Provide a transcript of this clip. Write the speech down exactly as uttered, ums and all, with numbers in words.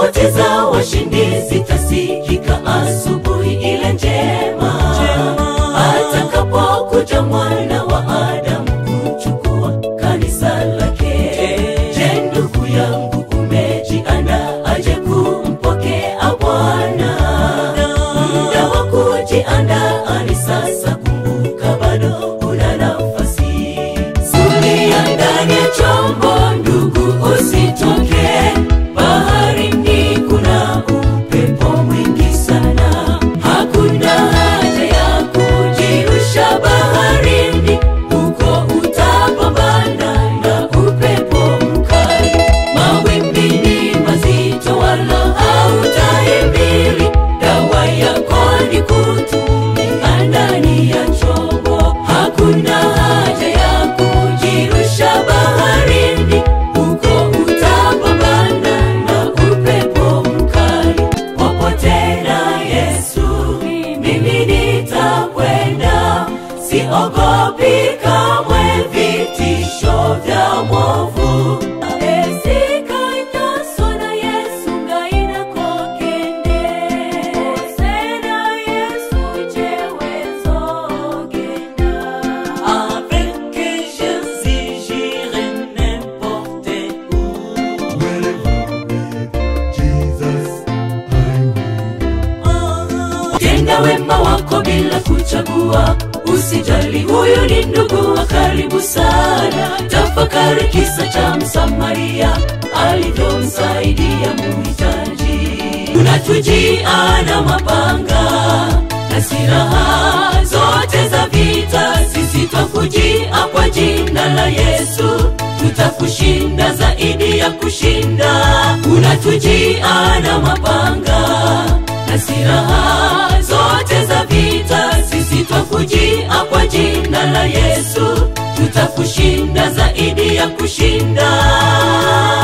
sauti za washindi zitasikika asubuhi ile njema, atakapokuja mwana wa Adamu kuchukua kanisa lake. Je, ndugu yangu, umejiandaa aje kumpokea Bwana? Muda wa kujiandaa ni sasa, kumbuka bado una nafasi. Zulia ndani ya chombo ndugu, usitoke baharini, kuna upepo mwingi sana. Hakuna haja ya kujirusha baharini, huko utapambana na upepo mkali. Mawimbi ni mazito wala hautahimili, dawa yako ni kutulia ndani ya chombo. Hakuna haja ya kujirusha baharini, huko utapambana na upepo mkali. Popote na Yesu mimi nitakwenda, siogopi kamwe vitisho vya mwovu. Tenda wema wako bila kuchagua, usijali huyu ni ndugu wa karibu sana. Tafakari kisa cha Msamaria alivyomsaidia muhitaji. Unatujia na mapanga na silaha zote za vita, sisi twakujia kwa jina la Yesu, tutakushinda zaidi ya kushinda. Unatujia na mapanga na silaha zote za vita, sisi twakujia kwa jina la Yesu, tutakushinda zaidi ya kushinda.